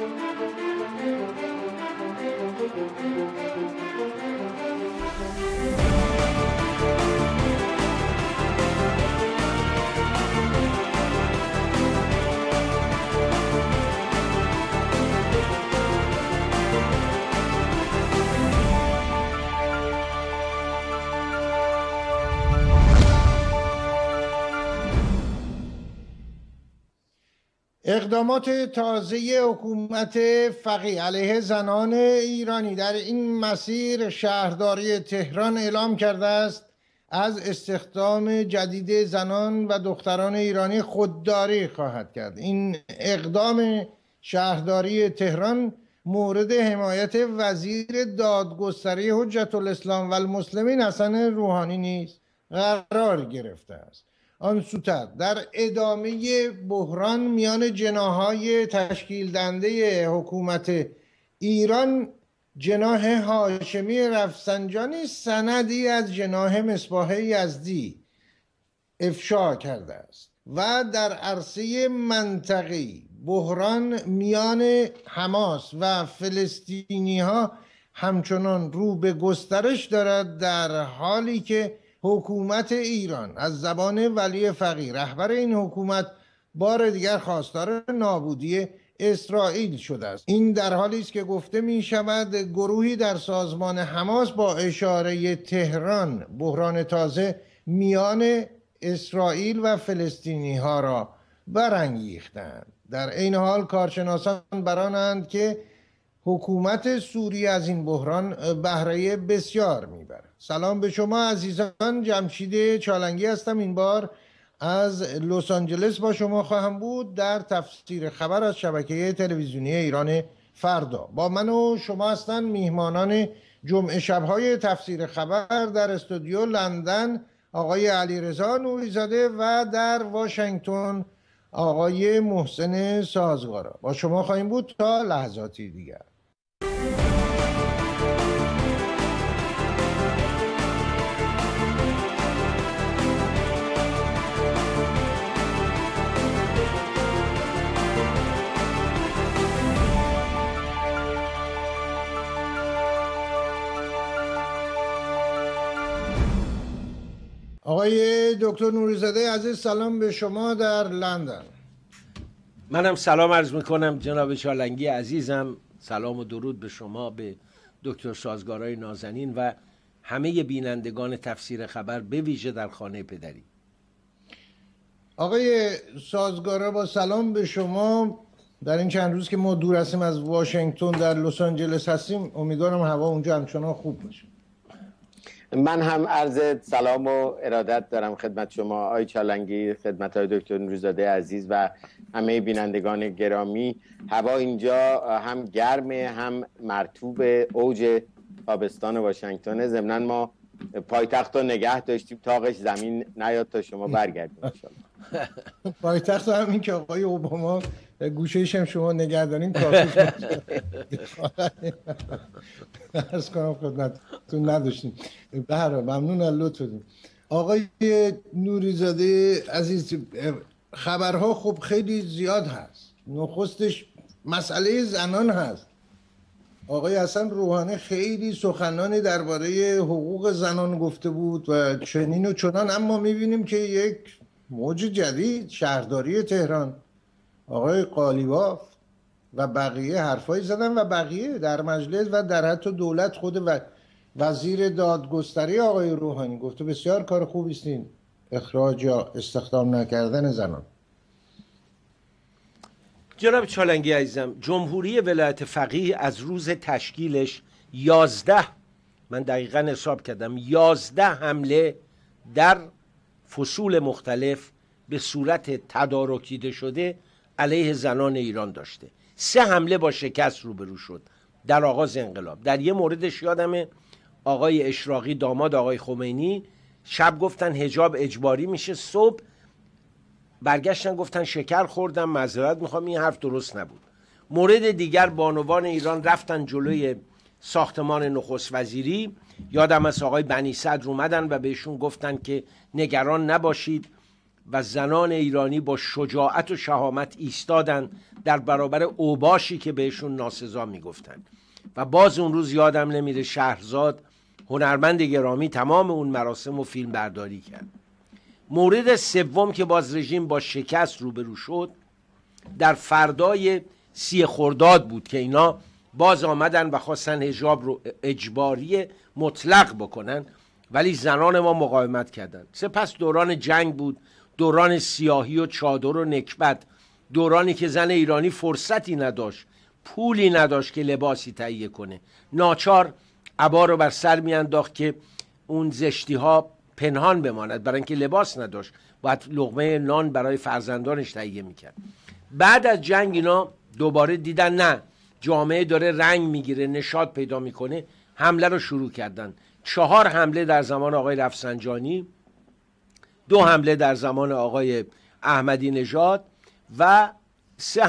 اقدامات تازه حکومت فقیه علیه زنان ایرانی در این مسیر شهرداری تهران اعلام کرده است از استخدام جدید زنان و دختران ایرانی خودداری خواهد کرد. این اقدام شهرداری تهران مورد حمایت وزیر دادگستری حجت الاسلام و المسلمین حسن روحانی نیز قرار گرفته است. آن سوتر در ادامه بحران میان جناح‌های تشکیل دهنده حکومت ایران، جناح هاشمی رفسنجانی سندی از جناح مصباح یزدی افشا کرده است و در عرصه منطقی بحران میان حماس و فلسطینی ها همچنان رو به گسترش دارد، در حالی که حکومت ایران از زبان ولی فقیه رهبر این حکومت بار دیگر خواستار نابودی اسرائیل شده است. این در حالی است که گفته می شود گروهی در سازمان حماس با اشاره تهران بحران تازه میان اسرائیل و فلسطینی ها را برانگیختند. در این حال کارشناسان برانند که حکومت سوریه از این بحران بهره بسیار میبرد. سلام به شما عزیزان، جمشید چالنگی هستم. این بار از لس آنجلس با شما خواهم بود در تفسیر خبر از شبکه تلویزیونی ایران فردا. با من و شما هستند میهمانان جمعه شب‌های تفسیر خبر در استودیو لندن آقای علیرضا نوری‌زاده و در واشنگتن آقای محسن سازگارا. با شما خواهیم بود تا لحظاتی دیگر. آقای دکتر نوری‌زاده عزیز، سلام به شما در لندن. منم سلام عرض میکنم جناب چالنگی عزیزم. سلام و درود به شما، به دکتر سازگارای نازنین و همه بینندگان تفسیر خبر، به ویژه در خانه پدری. آقای سازگارا با سلام به شما. در این چند روز که ما دور هستیم از واشنگتن در لس آنجلس هستیم، امیدوارم هوا اونجا همچنان خوب باشه. من هم عرض سلام و ارادت دارم خدمت شما آقای چالنگی، خدمت های دکتر نوری‌زاده عزیز و همه بینندگان گرامی. هوا اینجا هم گرمه هم مرطوب، اوج تابستان واشنگتن. ضمناً ما پایتخت رو نگه داشتیم تاقش زمین نیاد تا شما برگردیم ان شاءالله. پایتخت همین که آقای اوباما گوشه‌ایش هم شما نگه دارین کافی. عرض کنم خدمتتون نداشتیم. به هر حال ممنون از لطفتون. آقای نوری‌زاده عزیز، خبرها خب خیلی زیاد هست. نخستش مسئله زنان هست. آقای حسن روحانی خیلی سخنانی درباره حقوق زنان گفته بود و چنین و چنان، اما میبینیم که یک موج جدید شهرداری تهران، آقای قالیباف و بقیه حرفایی زدن و بقیه در مجلس و در حتی دولت خود و وزیر دادگستری آقای روحانی گفته بسیار کار خوبی است این اخراج یا استخدام نکردن زنان. جناب چالنگی عزیزم، جمهوری ولایت فقیه از روز تشکیلش 11، من دقیقا حساب کردم، 11 حمله در فصول مختلف به صورت تدارکیده شده علیه زنان ایران داشته. 3 حمله با شکست روبرو شد در آغاز انقلاب. در یه موردش یادمه آقای اشراقی داماد آقای خمینی شب گفتن حجاب اجباری میشه، صبح برگشتن گفتن شکر خوردم معذرت میخوام، این حرف درست نبود. مورد دیگر بانوان ایران رفتن جلوی ساختمان نخست وزیری، یادم از آقای بنی صدر اومدن و بهشون گفتن که نگران نباشید و زنان ایرانی با شجاعت و شهامت ایستادند در برابر اوباشی که بهشون ناسزا میگفتن. و باز اون روز یادم نمیره شهرزاد هنرمند گرامی تمام اون مراسم و فیلم برداری کرد. مورد سوم که باز رژیم با شکست روبرو شد در فردای 30 خرداد بود که اینا باز آمدن و خواستن حجاب رو اجباری مطلق بکنن، ولی زنان ما مقاومت کردند. سپس دوران جنگ بود، دوران سیاهی و چادر و نکبت، دورانی که زن ایرانی فرصتی نداشت، پولی نداشت که لباسی تهیه کنه، ناچار عبا رو بر سر میانداخت که اون زشتی ها پنهان بماند، برای اینکه لباس نداشت، باید لقمه نان برای فرزندانش تهیه میکرد. بعد از جنگ اینا دوباره دیدن نه، جامعه داره رنگ میگیره، نشاط پیدا میکنه، حمله رو شروع کردن. 4 حمله در زمان آقای رفسنجانی، 2 حمله در زمان آقای احمدی نژاد و 2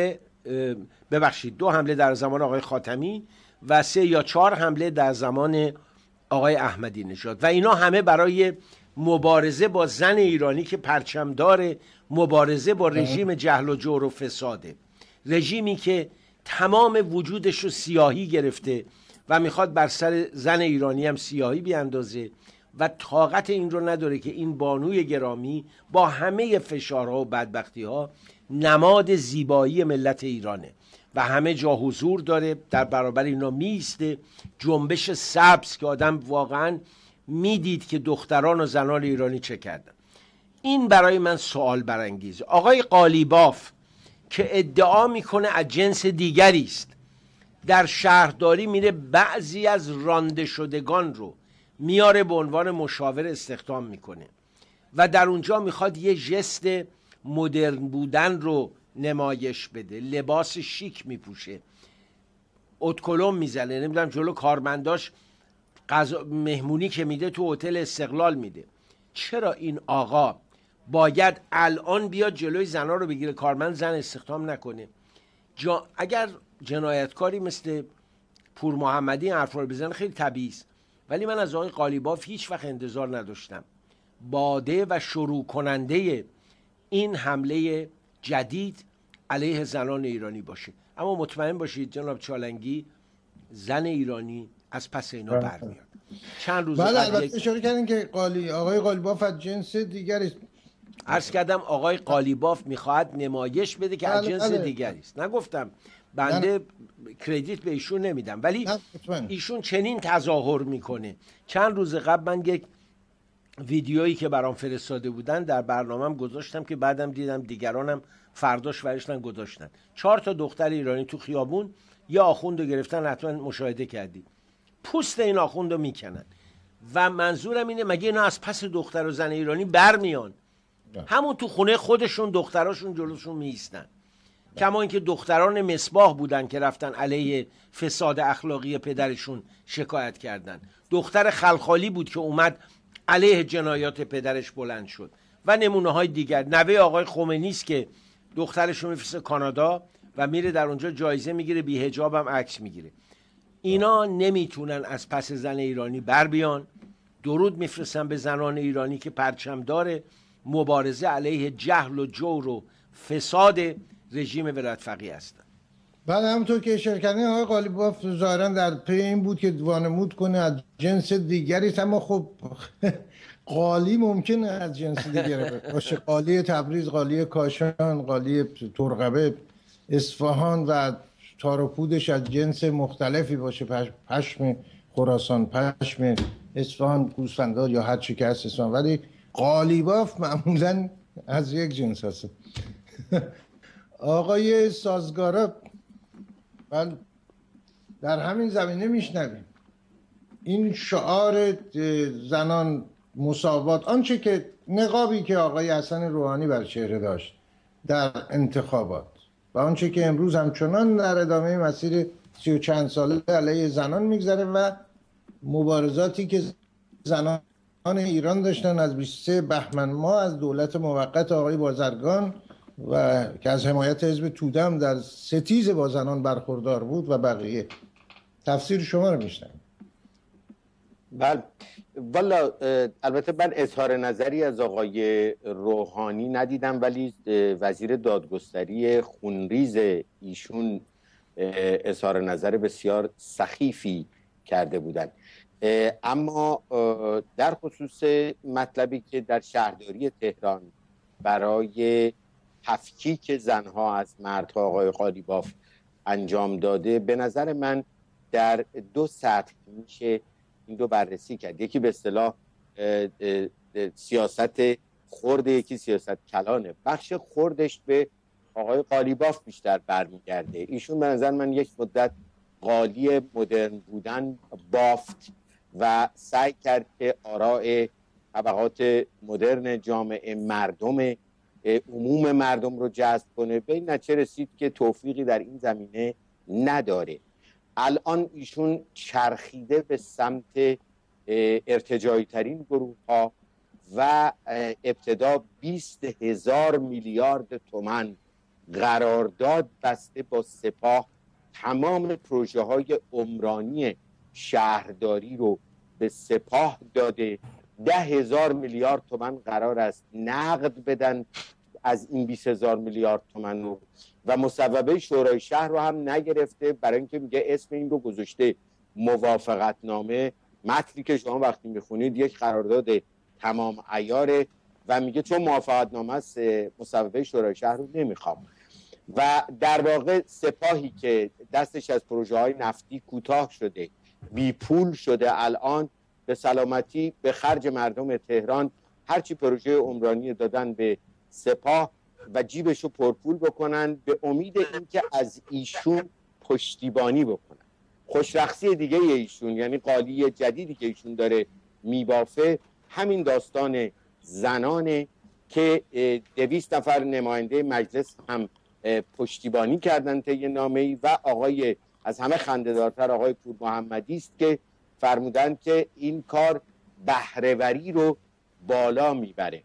حمله در زمان آقای خاتمی و 3 یا 4 حمله در زمان آقای احمدی نژاد. و اینا همه برای مبارزه با زن ایرانی که پرچمدار مبارزه با رژیم جهل و جور و فساده، رژیمی که تمام وجودش رو سیاهی گرفته و میخواد بر سر زن ایرانی هم سیاهی بیاندازه و طاقت این رو نداره که این بانوی گرامی با همه فشارها و بدبختی‌ها نماد زیبایی ملت ایرانه و همه جا حضور داره، در برابر اینا میسته. جنبش سبز که آدم واقعا میدید که دختران و زنان ایرانی چه کردن. این برای من سوال برانگیزه. آقای قالیباف که ادعا میکنه از جنس دیگری است، در شهرداری میره بعضی از رانده شدگان رو میاره به عنوان مشاور استخدام میکنه و در اونجا میخواد یه ژست مدرن بودن رو نمایش بده، لباس شیک میپوشه، اتکلم میزنه، نمیدونم جلو کارمنداش مهمونی که میده تو هتل استقلال میده. چرا این آقا باید الان بیاد جلوی زنا رو بگیره، کارمند زن استخدام نکنه؟ اگر جنایتکاری مثل پور محمدی حرف رو بزنه خیلی طبیعی است، ولی من از آقای قالیباف هیچ وقت انتظار نداشتم باده و شروع کننده این حمله جدید علیه زنان ایرانی باشه. اما مطمئن باشید جناب چالنگی، زن ایرانی از پس اینا برمیاد. چند روز بعد البته اشاره کردین که آقای قالیباف از جنس دیگری است. عرض کردم آقای قالیباف میخواهد نمایش بده که از جنس دیگری است. نگفتم بنده کردیت به ایشون نمیدم، ولی ایشون چنین تظاهر میکنه. چند روز قبل من یک ویدیویی که برام فرستاده بودن در برنامه‌ام گذاشتم که بعدم دیدم دیگرانم فرداش ورشتن گذاشتن. 4 تا دختر ایرانی تو خیابون یه آخوند رو گرفتن، حتما مشاهده کردی، پوست این آخوند رو میکنن و منظورم اینه مگه اینا از پس دختر و زن ایرانی برمیان؟ همون تو خونه خودشون دختراشون جلوشون میایستن. کما اینکه دختران مصباح بودن که رفتن علیه فساد اخلاقی پدرشون شکایت کردن. دختر خلخالی بود که اومد علیه جنایات پدرش بلند شد و نمونه های دیگر. نوه آقای خمینی است که دخترشو میفرسته کانادا و میره در اونجا جایزه میگیره، بی حجاب هم عکس میگیره. اینا نمیتونن از پس زن ایرانی بر بیان. درود میفرستن به زنان ایرانی که پرچمدار مبارزه علیه جهل و جور و فساد رژیم ولایت فقیه هستن. بعد همونطور که اشاره کردین آقای قالیباف ظاهرا در پی این بود که وانمود کنه از جنس دیگری است، اما خب قالی ممکنه از جنس دیگری باشه. قالی تبریز، قالی کاشان، قالی ترقبه، اصفهان و تار و پودش از جنس مختلفی باشه، پشم خراسان، پشم اصفهان، گوسفندار یا هر چی که هست اصفهان، ولی قالیباف معمولا از یک جنس هست. آقای سازگارا، در همین زمینه میشنویم این شعار زنان مساوات، آنچه که نقابی که آقای حسن روحانی بر چهره داشت در انتخابات و آنچه که امروز همچنان در ادامه مسیر 30 و چند ساله علیه زنان میگذره و مبارزاتی که زنان ایران داشتن از 23 بهمن ماه از دولت موقت آقای بازرگان و که از حمایت حزب توده هم در ستیز با زنان برخوردار بود و بقیه. تفسیر شما رو میشنم. بله والا البته من اظهار نظری از آقای روحانی ندیدم، ولی وزیر دادگستری خونریز ایشون اظهار نظر بسیار سخیفی کرده بودند. اما در خصوص مطلبی که در شهرداری تهران برای تفکیک زنها از مردها آقای قالیباف انجام داده، به نظر من در دو سطح میشه این رو بررسی کرد. یکی به اصطلاح سیاست خرد، یکی سیاست کلانه. بخش خردش به آقای قالیباف بیشتر برمیگرده. ایشون به نظر من یک مدت قالی مدرن بودن بافت و سعی کرد که آراء طبقات مدرن جامعه، عموم مردم رو جذب کنه. به این نتیجه رسید که توفیقی در این زمینه نداره. الان ایشون چرخیده به سمت ارتجاعی ترین گروه ها و ابتدا 20,000 میلیارد تومان قرارداد بسته با سپاه، تمام پروژه های عمرانی شهرداری رو به سپاه داده. 10,000 میلیارد تومان قرار است نقد بدن از این 20,000 میلیارد تومان رو و مصوبه شورای شهر رو هم نگرفته، برای اینکه میگه اسم این رو گذاشته موافقت نامه. متنی که شما وقتی میخونید یک قرارداد تمام عیاره و میگه چون موافقت نامه است مصوبه شورای شهر رو نمیخوام. و در واقع سپاهی که دستش از پروژه های نفتی کوتاه شده، بی پول شده، الان به سلامتی به خرج مردم تهران هرچی پروژه عمرانی دادن به سپاه و جیبشو پرپول بکنن به امید اینکه از ایشون پشتیبانی بکنن. خوشرخصی دیگه ایشون، یعنی قالی جدیدی که ایشون داره میبافه، همین داستان زنانه که 200 نفر نماینده مجلس هم پشتیبانی کردن طی نامه‌ای و آقای از همه خنده‌دارتر آقای پور محمدی است که فرمودن که این کار بهره‌وری رو بالا میبره،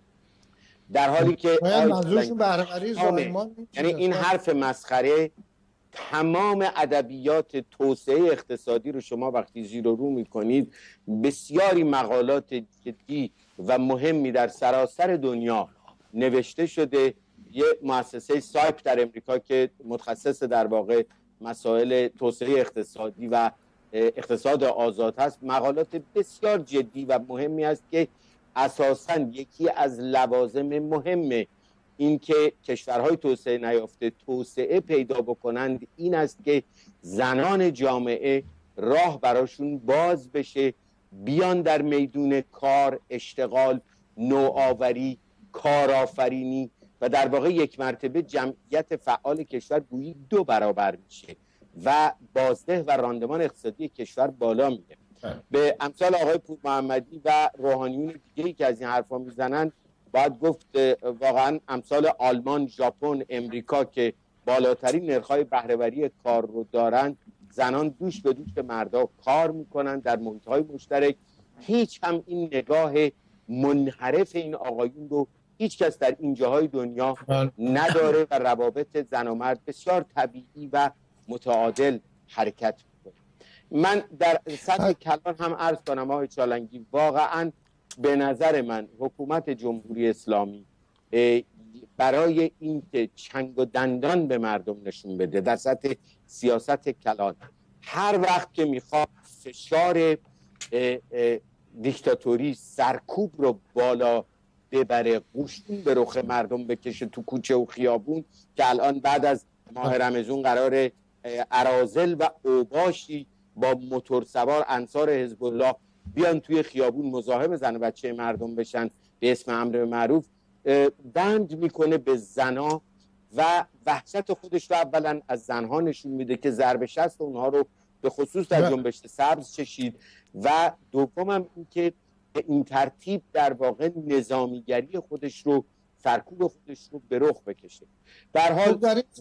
در حالی که منظورشون بهره‌وری زایمان، یعنی این حرف مسخره. تمام ادبیات توسعه اقتصادی رو شما وقتی زیر و رو میکنید، بسیاری مقالات جدی و مهمی در سراسر دنیا نوشته شده. یه مؤسسه سایپ در امریکا که متخصص در واقع مسائل توسعه اقتصادی و اقتصاد آزاد هست، مقالات بسیار جدی و مهمی است که اساساً یکی از لوازم مهم این که کشورهای توسعه نیافته توسعه پیدا بکنند این است که زنان جامعه راه براشون باز بشه، بیان در میدون کار، اشتغال، نوآوری، کارآفرینی و در واقع یک مرتبه جمعیت فعال کشور گویی 2 برابر میشه و بازده و راندمان اقتصادی کشور بالا میره. به امثال آقای پور محمدی و روحانیون دیگه‌ای که از این حرفا میزنن باید گفت واقعا امثال آلمان، ژاپن، امریکا که بالاترین نرخ‌های بهره‌وری کار رو دارن، زنان دوش به دوش مردا کار میکنن در محیط‌های مشترک. هیچ هم این نگاه منحرف این آقایون رو هیچ کس در این جاهای دنیا نداره و روابط زن و مرد بسیار طبیعی و متعادل حرکت میکنه. من در سطح کلان هم عرض کنم آقای چالنگی، واقعا به نظر من حکومت جمهوری اسلامی برای اینکه چنگ و دندان به مردم نشون بده در سطح سیاست کلان، هر وقت که میخواد فشار دیکتاتوری سرکوب رو بالا ببره، قوشون به رخ مردم بکشه تو کوچه و خیابون، که الان بعد از ماه رمضان قرار اراذل و اوباشی با موتور سوار انصار حزب الله بیان توی خیابون مزاحم زن و بچه مردم بشن به اسم امر معروف، بند میکنه به زنا و وحشت خودش رو اولا از زنها نشون میده که ضرب شست اونها رو به خصوص در جنبش سبز چشید و دومم این که این ترتیب در واقع نظامیگری خودش رو، سرکوب خودش رو به رخ بکشه. به هر حال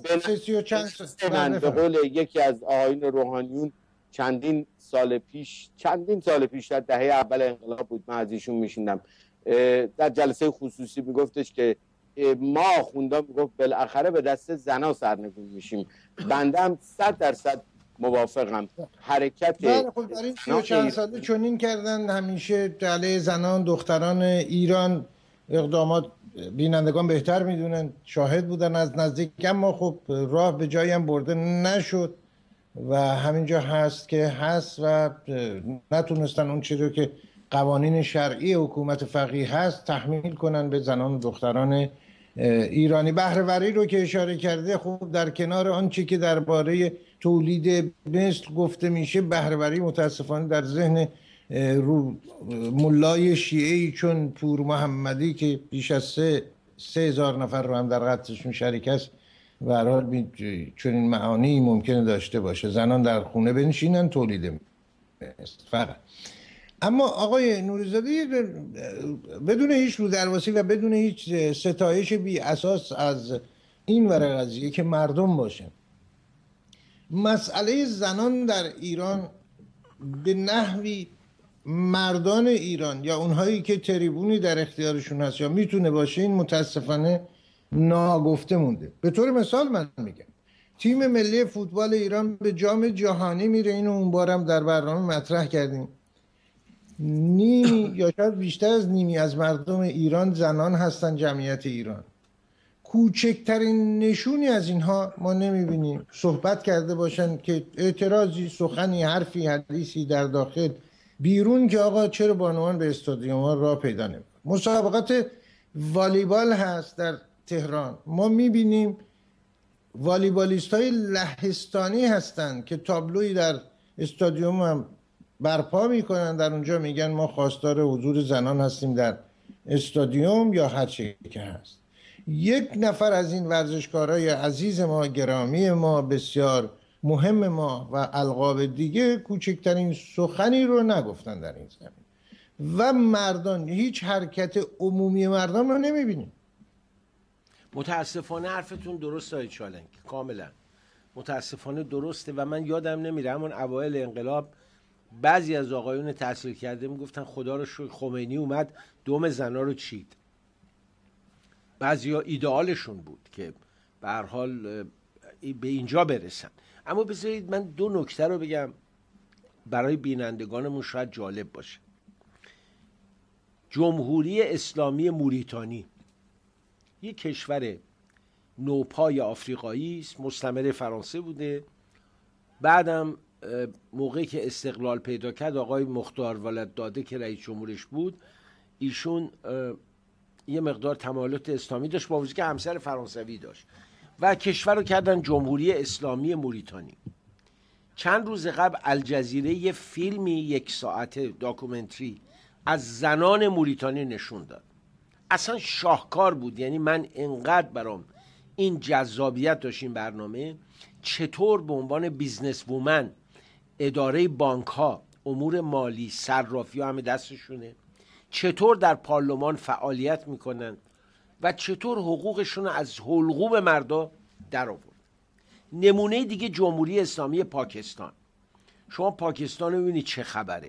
به قول یکی از آیین روحانیون چندین سال پیش در دهه اول انقلاب بود، من از ایشون میشیندم در جلسه خصوصی میگفتش که ما خوندم، میگفت بالاخره به دست زنا سرنگون میشیم. بنده هم 100% موافقم. حرکت بله خب در این 30 و چند ساله چنین کردن، همیشه علیه زنان دختران ایران اقدامات، بینندگان بهتر میدونن، شاهد بودن از نزدیک، اما خب راه به جایی هم برده نشد و همینجا هست که هست و نتونستن اون چیزی که قوانین شرعی حکومت فقیه هست تحمیل کنن به زنان و دختران ایرانی. بهره‌وری رو که اشاره کرده، خب در کنار آنچه که درباره تولید مثل گفته میشه، بهره‌وری متاسفانه در ذهن ملای شیعه‌ای چون پور محمدی که بیش از 3,000 نفر رو هم در قتلشون شریک است و هر حال چنین معانی ممکنه داشته باشه، زنان در خونه بنشینن تولید مثل فقط. اما آقای نوری‌زاده بدون هیچ رودرواسی و بدون هیچ ستایش بی اساس از این ور قضیه که مردم باشن، مسئله زنان در ایران به نحوی مردان ایران یا اونهایی که تریبونی در اختیارشون هست یا میتونه باشه، این متاسفانه ناگفته مونده. به طور مثال من میگم تیم ملی فوتبال ایران به جام جهانی میره، اینو اون بارم در برنامه مطرح کردیم. نیمی یا شاید بیشتر از نیمی از مردم ایران زنان هستن، جمعیت ایران. کوچکترین نشونی از اینها ما نمیبینیم صحبت کرده باشن که اعتراضی، سخنی، حرفی، حدیثی در داخل بیرون که آقا چرا بانوان به استادیوم ها راه پیدا نمیکنن. مسابقات والیبال هست در تهران، ما میبینیم والیبالیست های لهستانی هستن که تابلوی در استادیوم هم برپا میکنن، در اونجا میگن ما خواستار حضور زنان هستیم در استادیوم یا هر چی که هست. یک نفر از این ورزشکارای عزیز ما، گرامی ما، بسیار مهم ما و القاب دیگه کوچکترین سخنی رو نگفتن در این زمین و مردان، هیچ حرکت عمومی مردم رو نمیبینیم. متاسفانه حرفتون درست آقای چالنگ، کاملا متاسفانه درسته و من یادم نمیره همون اوایل انقلاب بعضی از آقایون تحصیل کرده میگفتن خدا رو شکر خمینی اومد دم زنا رو چید. بعضیا ایدئالشون بود که به هر حال به اینجا برسن. اما بذارید من دو نکته رو بگم برای بینندگانمون شاید جالب باشه. جمهوری اسلامی موریتانی یک کشور نوپای آفریقایی است، مستعمره فرانسه بوده. بعدم موقعی که استقلال پیدا کرد آقای مختار ولدزاده که رئیس جمهورش بود، ایشون یه مقدار تمایلات اسلامی داشت با وجودی که همسر فرانسوی داشت و کشور رو کردن جمهوری اسلامی موریتانی. چند روز قبل الجزیره یه فیلمی 1 ساعته داکومنتری از زنان موریتانی نشون داد. اصلا شاهکار بود. یعنی من انقدر برام این جذابیت داشت این برنامه، چطور به عنوان بیزنس وومن اداره بانک ها، امور مالی، صرافی ها همه دستشونه، چطور در پارلمان فعالیت میکنن و چطور حقوقشون از حلقوم مردا در آورد. نمونه دیگه جمهوری اسلامی پاکستان. شما پاکستان رو ببینید چه خبره،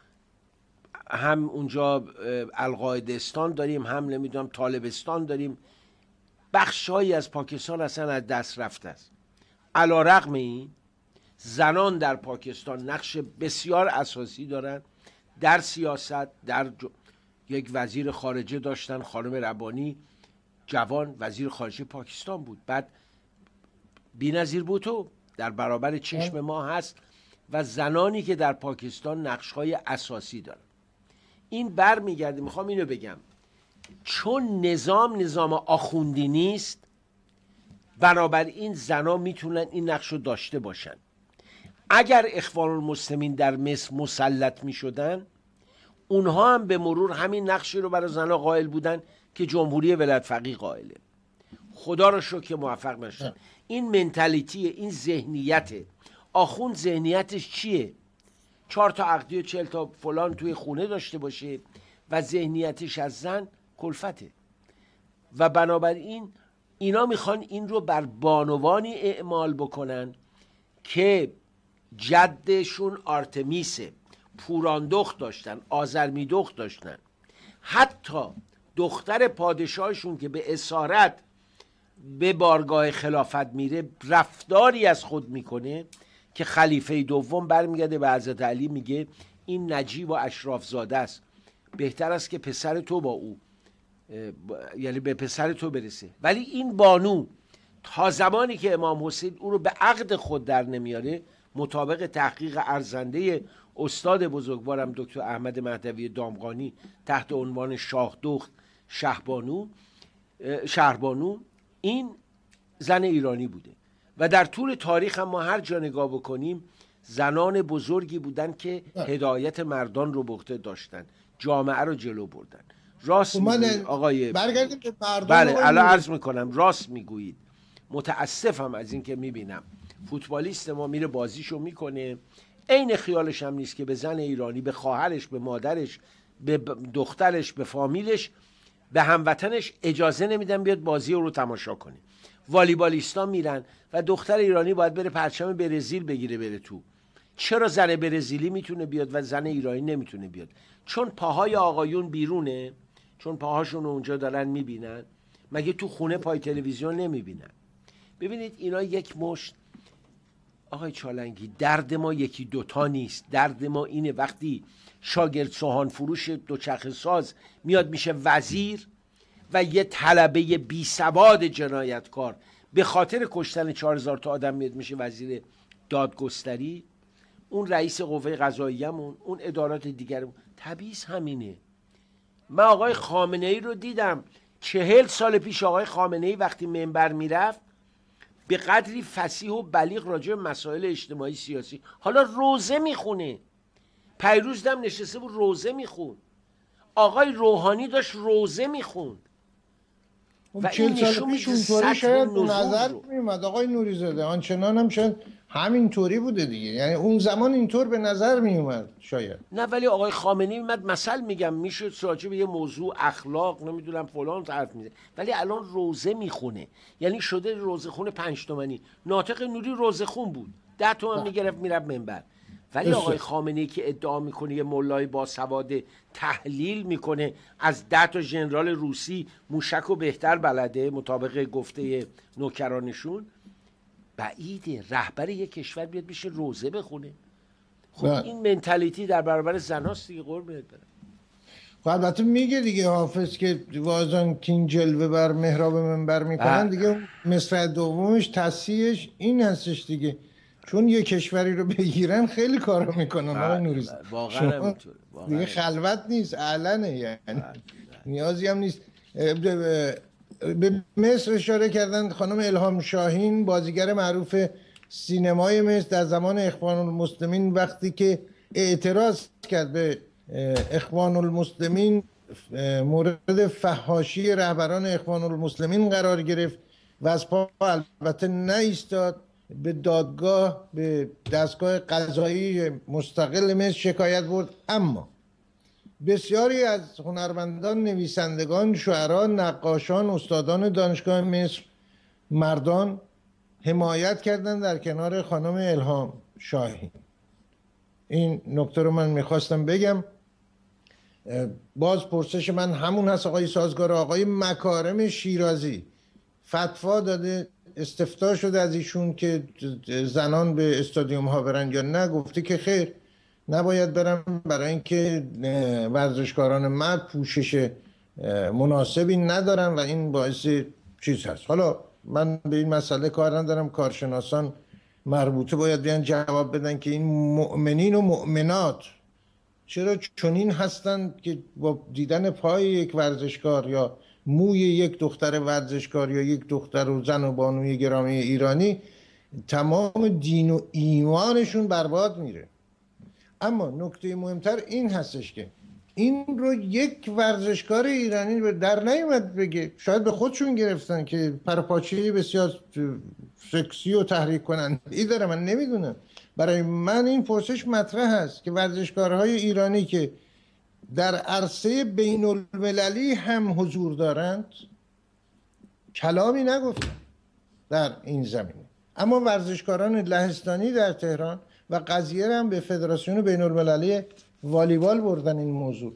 هم اونجا القاعدستان داریم، هم نمیدونم طالبستان داریم. بخشایی از پاکستان اصلا از دست رفته است. علی‌رغم این زنان در پاکستان نقش بسیار اساسی دارن در سیاست. یک وزیر خارجه داشتن، خانم ربانی، جوان، وزیر خارجه پاکستان بود. بعد بی‌نظیر بوتو در برابر چشم ما هست و زنانی که در پاکستان نقش‌های اساسی دارن. این برمیگرده، میخوام اینو بگم، چون نظام آخوندی نیست، بنابراین زنا میتونن این نقش رو داشته باشن. اگر اخوان المسلمین در مصر مسلط میشدن، اونها هم به مرور همین نقشی رو برای زنا قائل بودن که جمهوری ولایت فقیه قائله. خدا رو شکر که موفق نشدن. این منتالیتی، این ذهنیت آخوند، ذهنیتش چیه؟ 4 تا عقدی و 40 تا فلان توی خونه داشته باشه و ذهنیتش از زن کلفته و بنابراین اینا میخوان این رو بر بانوانی اعمال بکنن که جدشون آرتمیسه، پوراندخت داشتن، آذرمیدخت داشتن. حتی دختر پادشاهشون که به اسارت به بارگاه خلافت میره رفتاری از خود میکنه که خلیفه دوم برمیگرده به حضرت علی میگه این نجیب و اشراف زاده است، بهتر است که پسر تو با او یعنی به پسر تو برسه. ولی این بانو تا زمانی که امام حسین او رو به عقد خود در نمیاره، مطابق تحقیق ارزنده استاد بزرگوارم دکتر احمد مهدوی دامغانی تحت عنوان شاه دخت شهربانو، این زن ایرانی بوده و در طول تاریخ هم ما هر جا نگاه بکنیم زنان بزرگی بودن که هدایت مردان رو به عهده داشتن، جامعه رو جلو بردن. راست میگوید آقای برگردیم به مردم. بله الان عرض میکنم راست میگویید. متاسفم از این که میبینم فوتبالیست ما میره بازیشو میکنه، عین خیالش هم نیست که به زن ایرانی، به خواهرش، به مادرش، به دخترش، به فامیلش، به هموطنش اجازه نمیدن بیاد بازی رو تماشا کنه. والیبالیستا میرن و دختر ایرانی باید بره پرچم برزیل بگیره بره تو. چرا زن برزیلی میتونه بیاد و زن ایرانی نمیتونه بیاد؟ چون پاهای آقایون بیرونه، چون پاهاشون رو اونجا دارن میبینن. مگه تو خونه پای تلویزیون نمیبینن؟ ببینید اینا یک مشت. آقای چالنگی درد ما یکی دوتا نیست، درد ما اینه وقتی شاگرد سوهان فروش دوچرخه ساز میاد میشه وزیر و یه طلبه بی سواد جنایتکار به خاطر کشتن 4000 تا آدم میاد میشه وزیر دادگستری، اون رئیس قوه قضاییه‌مون، اون ادارات دیگرمون. تبعیض همینه. من آقای خامنه ای رو دیدم 40 سال پیش آقای خامنه ای وقتی منبر میرفت به قدری فصیح و بلیغ راجع به مسائل اجتماعی سیاسی، حالا روزه میخونه. پیروز دم نشسته بود روزه میخون. آقای روحانی داشت روزه میخوند و این نشون میده سطح شاید نظر میومد آقای نوری‌زاده آنچنان هم شاید همین طوری بوده دیگه، یعنی اون زمان اینطور به نظر میومد شاید. نه ولی آقای خامنه‌ای میاد مثل میگم میشه راجع به یه موضوع اخلاق نمیدونم فلان حرف میزنه، ولی الان روزه میخونه، یعنی شده روزه خون 5 تومانی. ناطق نوری روزه خون بود 10 تومن میگرفت میرفت منبر. ولی آقای خامنه‌ای که ادعا میکنه یه مولای با سواد تحلیل میکنه از 10 تا ژنرال روسی موشک و بهتر بلده مطابق گفته نوکرانشون، بعیده رهبر یک کشور بیاد بشه روزه بخونه. خب این منتالیتی در برابر زناست دیگه قربونت برم. خب البته میگه دیگه حافظ که وازان کین جلوه بر محراب منبر میکنن دیگه، مصرع دومش تصحیحش این هستش دیگه، چون یه کشوری رو بگیرن خیلی کارا میکنن. آقای نوری‌زاده واقعا همینطوره دیگه خلوت نیست، علنه، یعنی نیازی هم نیست. به مصر اشاره کردن. خانم الهام شاهین بازیگر معروف سینمای مصر در زمان اخوان المسلمین وقتی که اعتراض کرد به اخوان المسلمین مورد فحاشی رهبران اخوان المسلمین قرار گرفت و از پا البته نایستاد، به دادگاه به دستگاه قضایی مستقل مصر شکایت برد. اما بسیاری از هنرمندان، نویسندگان، شاعران، نقاشان، استادان دانشگاه مصر، مردان حمایت کردن در کنار خانم الهام شاهین. این نکته رو من میخواستم بگم. باز پرسش من همون هست آقای سازگار. آقای مکارم شیرازی فتوا داده، استفتاء شده از ایشون که زنان به استادیوم ها برن یا نه، گفته که خیر نباید برم برای اینکه ورزشکاران مرد پوشش مناسبی ندارن و این باعث چیز هست. حالا من به این مسئله کار ندارم، کارشناسان مربوطه باید بیان جواب بدن که این مؤمنین و مؤمنات چرا چنین هستند که با دیدن پای یک ورزشکار یا موی یک دختر ورزشکار یا یک دختر و زن و بانوی گرامی ایرانی تمام دین و ایمانشون برباد میره. اما نکته مهمتر این هستش که این رو یک ورزشکار ایرانی در نیومد بگه. شاید به خودشون گرفتن که پرپاچه‌ای بسیار سکسی و تحریک کننده داره، من نمیدونم. برای من این پرسش مطرح هست که ورزشکارهای ایرانی که در عرصه بین المللی هم حضور دارند کلامی نگفتن در این زمینه، اما ورزشکاران لهستانی در تهران و قضیه هم به فدراسیون بین المللی والیبال بردن. این موضوع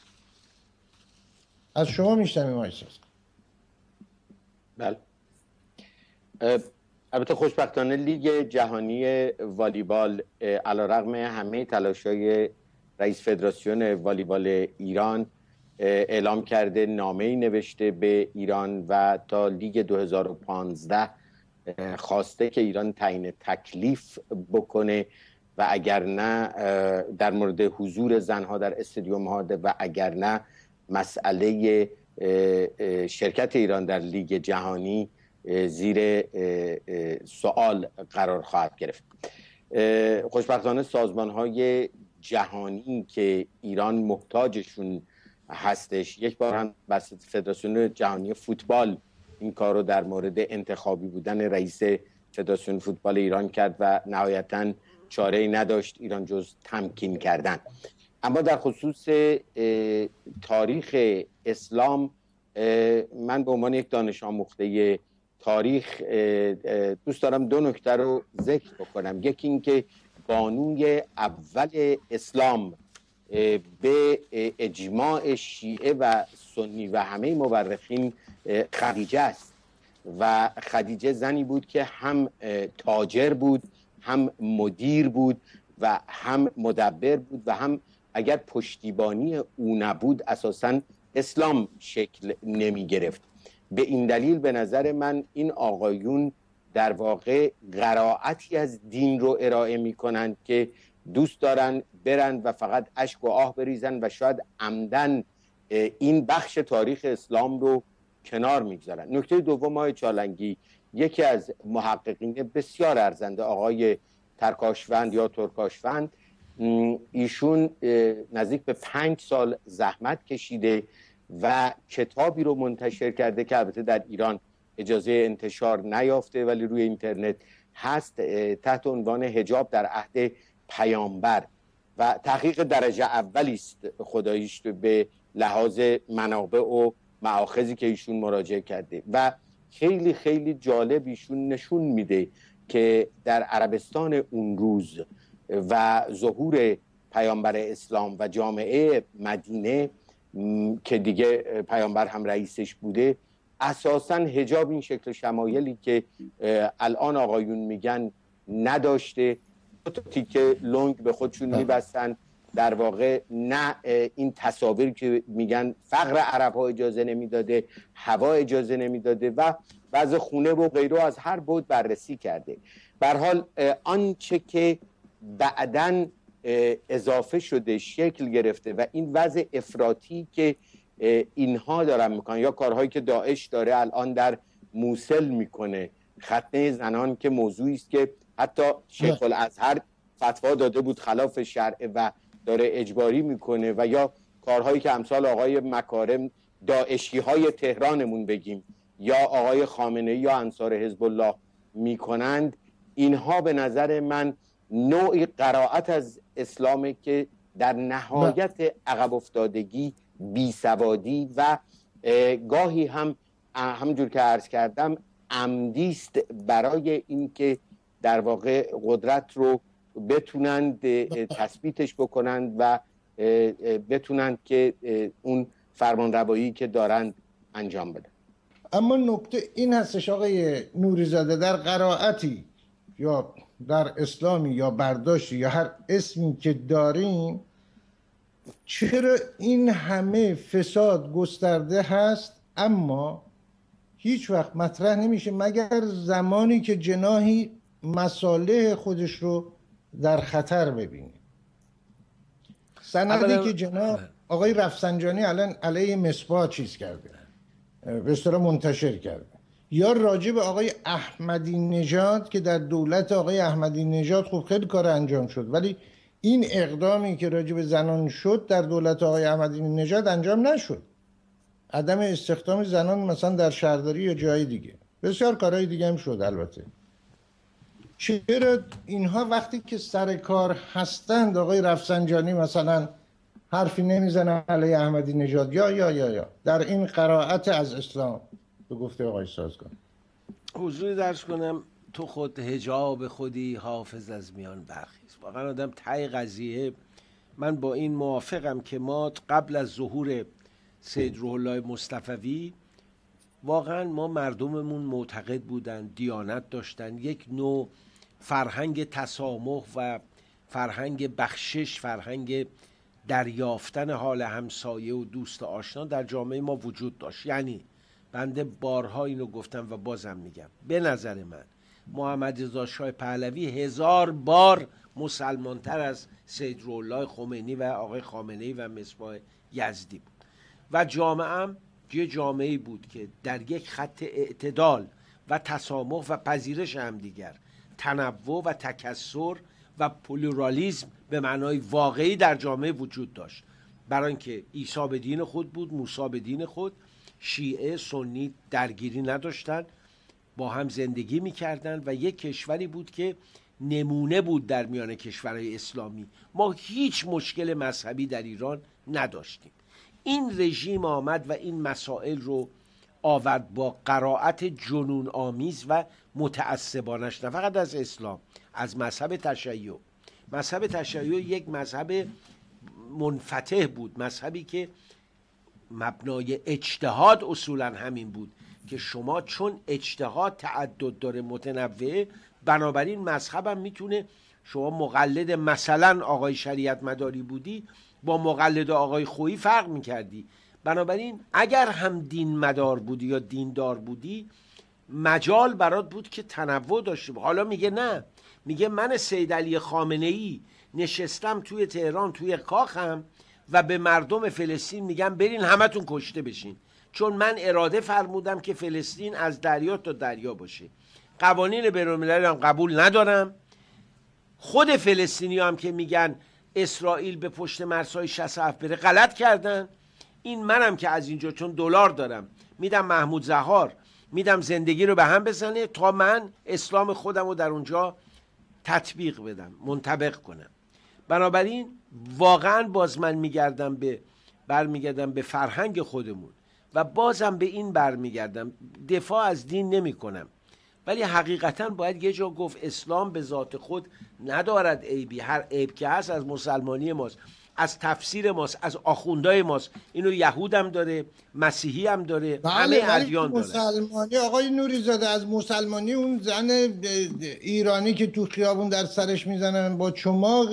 از شما میشنویم آقای ساز. بله، البته خوشبختانه لیگ جهانی والیبال علیرغم همه تلاش‌های رئیس فدراسیون والیبال ایران اعلام کرده، نامه‌ای نوشته به ایران و تا لیگ 2015 خواسته که ایران تعیین تکلیف بکنه و اگر نه در مورد حضور زنها در استادیوم ها و اگر نه مسئله شرکت ایران در لیگ جهانی زیر سوال قرار خواهد گرفت. خوشبختانه سازمان های جهانی که ایران محتاجشون هستش، یک بار هم بس فدراسیون جهانی فوتبال این کار رو در مورد انتخابی بودن رئیس فدراسیون فوتبال ایران کرد و نهایتاً چاره‌ای نداشت ایران جز تمکین کردن. اما در خصوص تاریخ اسلام، من به عنوان یک دانش آموخته تاریخ دوست دارم دو نکته رو ذکر بکنم. یکی این که بانوی اول اسلام به اجماع شیعه و سنی و همه مورخین خدیجه است و خدیجه زنی بود که هم تاجر بود، هم مدیر بود و هم مدبر بود و هم اگر پشتیبانی او نبود اساساً اسلام شکل نمی گرفت. به این دلیل به نظر من این آقایون در واقع قرائتی از دین رو ارائه می کنند که دوست دارن برن و فقط اشک و آه بریزن و شاید عمدن این بخش تاریخ اسلام رو کنار میگذارن. نکته دوم، آقای چالنگی، یکی از محققین بسیار ارزنده آقای ترکاشوند یا ترکاشوند، ایشون نزدیک به 5 سال زحمت کشیده و کتابی رو منتشر کرده که البته در ایران اجازه انتشار نیافته ولی روی اینترنت هست، تحت عنوان حجاب در عهد پیامبر و تحقیق درجه اولی است خداییش به لحاظ منابع و مآخذی که ایشون مراجعه کرده و خیلی خیلی جالب ایشون نشون میده که در عربستان اون روز و ظهور پیامبر اسلام و جامعه مدینه که دیگه پیامبر هم رئیسش بوده، اساساً حجاب این شکل شمایلی که الان آقایون میگن نداشته. دو تا تیکه لنگ به خودشون میبستن، در واقع نه این تصاویر که میگن فقر عرب ها اجازه نمیداده، هوا اجازه نمیداده و وضع خونه و غیره از هر بود بررسی کرده. به هر حال آنچه که بعداً اضافه شده، شکل گرفته و این وضع افراطی که اینها دارن میکنن یا کارهایی که داعش داره الان در موصل میکنه، ختنه زنان که موضوعی است که حتی شیخ الازهر فتوا داده بود خلاف شرع و داره اجباری میکنه، و یا کارهایی که امثال آقای مکارم داعشی های تهرانمون بگیم یا آقای خامنه‌ای یا انصار حزب الله میکنند، اینها به نظر من نوعی قرائت از اسلامه که در نهایت عقب افتادگی، بیسوادی و گاهی هم همونجور که عرض کردم عمدیست برای اینکه در واقع قدرت رو بتونند تثبیتش بکنند و بتونند که اون فرمانروایی که دارند انجام بدن. اما نکته این هستش آقای نوری‌زاده، در قرائتی یا در اسلامی یا برداشتی یا هر اسمی که داریم، چرا این همه فساد گسترده هست اما هیچ وقت مطرح نمیشه مگر زمانی که جناحی مصالح خودش رو در خطر ببینه. سندی که جناح آقای رفسنجانی الان علیه مصباح چیز کرده، به اصطلاح منتشر کرده، یا راجع به آقای احمدی نژاد که در دولت آقای احمدی نژاد خوب خیلی کار انجام شد، ولی این اقدامی که راجع به زنان شد در دولت آقای احمدی نژاد انجام نشد. عدم استخدام زنان مثلا در شهرداری یا جای دیگه، بسیار کارهای دیگه هم شد. البته چرا اینها وقتی که سر کار هستند آقای رفسنجانی مثلا حرفی نمیزنن علیه احمدی نژاد یا در این قرائت از اسلام به گفته آقای سازگان؟ حضوری درس کنم تو خود حجاب خودی حافظ از میان برخیز. واقعا آدم ته قضیه، من با این موافقم که ما قبل از ظهور سید روح الله مصطفوی واقعا ما مردممون معتقد بودن، دیانت داشتن، یک نوع فرهنگ تسامح و فرهنگ بخشش، فرهنگ دریافتن حال همسایه و دوست آشنا در جامعه ما وجود داشت. یعنی بنده بارها اینو گفتم و بازم میگم، به نظر من محمد رضا شاه پهلوی 1000 بار مسلمانتر از سید روح‌الله خمینی و آقای خامنه‌ای و مصباح یزدی بود و جامعه‌ام یه جامعه‌ای بود که در یک خط اعتدال و تسامح و پذیرش همدیگر، تنوع و تکثر و پلورالیسم به معنای واقعی در جامعه وجود داشت. برای اینکه عیسی به دین خود بود، موسی به دین خود، شیعه سنی درگیری نداشتن، با هم زندگی میکردن و یک کشوری بود که نمونه بود در میان کشورهای اسلامی. ما هیچ مشکل مذهبی در ایران نداشتیم. این رژیم آمد و این مسائل رو آورد با قرائت جنون آمیز و متعصبانش، نه فقط از اسلام، از مذهب تشیع. مذهب تشیع یک مذهب منفتح بود، مذهبی که مبنای اجتهاد اصولا همین بود که شما چون اجتهاد تعدد داره، متنوعه، بنابراین مذهبم میتونه، شما مقلد مثلا آقای شریعت مداری بودی با مقلد آقای خویی فرق میکردی. بنابراین اگر هم دین مدار بودی یا دیندار بودی، مجال برات بود که تنوع داشته. حالا میگه نه، میگه من سید علی خامنه‌ای نشستم توی تهران توی کاخم و به مردم فلسطین میگم برین همتون کشته بشین، چون من اراده فرمودم که فلسطین از دریا تا دریا باشه. قوانین بین‌المللی هم قبول ندارم. خود فلسطینی هم که میگن اسرائیل به پشت مرزهای 67 بره غلط کردن. این منم که از اینجا چون دلار دارم میدم محمود زهار، میدم زندگی رو به هم بزنه تا من اسلام خودم رو در اونجا تطبیق بدم، منطبق کنم. بنابراین واقعا باز من برمیگردم به فرهنگ خودمون و بازم به این برمیگردم، دفاع از دین نمی کنم، ولی حقیقتا باید یه جا گفت اسلام به ذات خود ندارد عیبی. هر عیب که هست از مسلمانی ماست، از تفسیر ماست، از آخوندهای ماست. اینو یهود هم داره، مسیحی هم داره، همه ادیان داره. مسلمانی آقای نوری زاده، از مسلمانی اون زن ایرانی که تو خیابون در سرش میزنن با چماق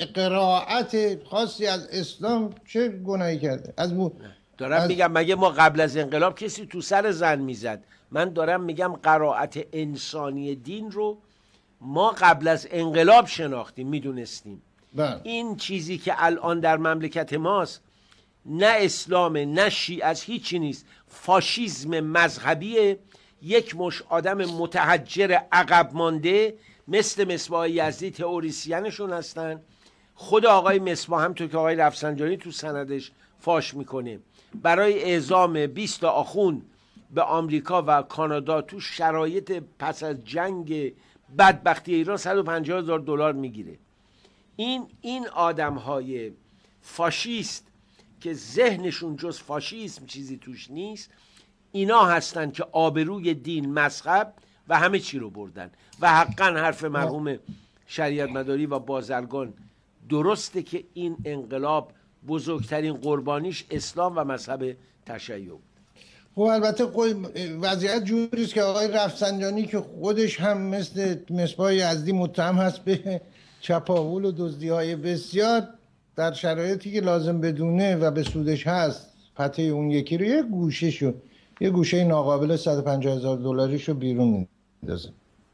قرائت خاصی از اسلام چه گناهی کرده؟ دارم میگم مگه ما قبل از انقلاب کسی تو سر زن میزد؟ من دارم میگم قرائت انسانی دین رو ما قبل از انقلاب شناختیم، میدونستیم. این چیزی که الان در مملکت ماست نه اسلامه نه شیعه، از هیچی نیست، فاشیسم مذهبیه. یک مش آدم متحجر عقب مانده مثل مصباح یزدی تئوریسینشون هستن. خود آقای مصباح هم تو که آقای رفسنجانی تو سندش فاش میکنه، برای اعزام 20 تا آخوند به آمریکا و کانادا تو شرایط پس از جنگ بدبختی ایران $150,000 میگیره. این آدم‌های فاشیست که ذهنشون جز فاشیسم چیزی توش نیست، اینا هستن که آبروی دین، مذهب و همه چی رو بردن. و حقا حرف مرحوم شریعت مداری و بازرگان درسته که این انقلاب بزرگترین قربانیش اسلام و مذهب تشیع بود. خب البته وضعیت جوریست که آقای رفسنجانی که خودش هم مثل مصباح یزدی متهم هست به چپاول و دزدی‌های بسیار، در شرایطی که لازم بدونه و به سودش هست پته اون یکی رو یه گوشه ناقابل $150,000 رو بیرون میندازه.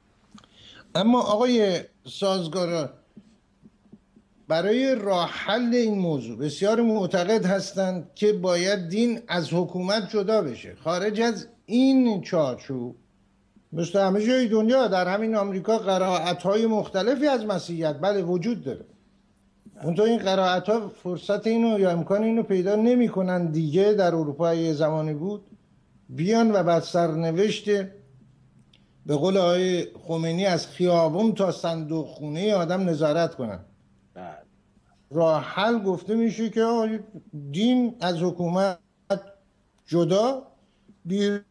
اما آقای سازگارا، برای راه حل این موضوع بسیار معتقد هستند که باید دین از حکومت جدا بشه. خارج از این چارچوب مثل همه جای دنیا، در همین آمریکا قرائت‌های مختلفی از مسیحیت بله وجود داره، اونطور این قرائت‌ها فرصت اینو یا امکان اینو پیدا نمی‌کنن دیگه. در اروپا یه زمانی بود بیان و بعد سرنوشت به قول آقای خمینی از خیابون تا صندوق خونه آدم نظارت کنن. راه حل گفته میشه که دین از حکومت جدا، بیرون